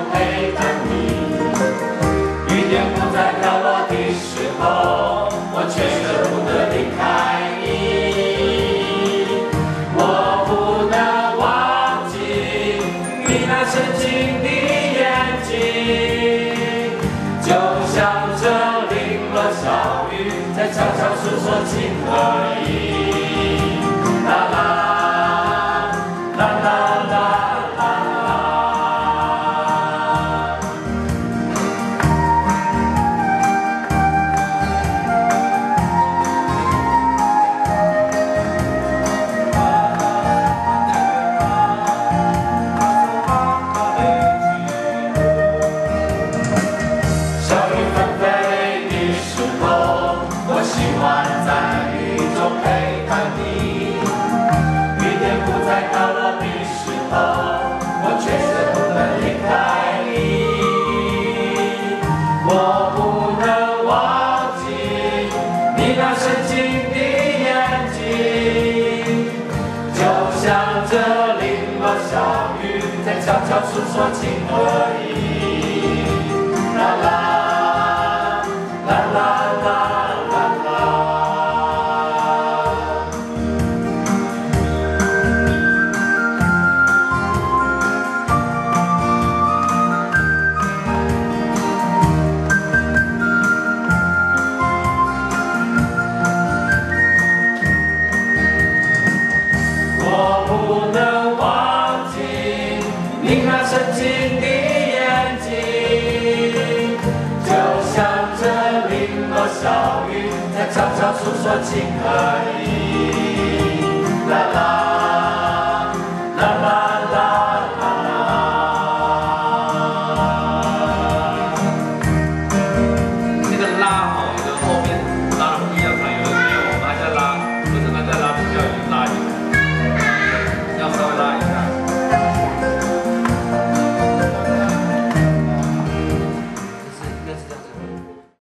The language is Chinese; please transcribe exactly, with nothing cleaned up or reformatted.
陪着你。雨点不再飘落的时候，我却舍不得离开你。我不能忘记你那深情的眼睛，就像这零落小雨，在悄悄诉说情和意。啦啦啦啦啦啦啦。小雨纷飞的时候，我喜欢在雨中陪伴你。雨点不再飘落的时候，我却舍不得离开你。我不能忘记你那深情的眼睛，就像这零落小雨，在悄悄诉说情和意。啦啦啦啦啦啦啦。我不能忘记你那深情的眼睛，就像这零落小雨，在悄悄诉说情和意。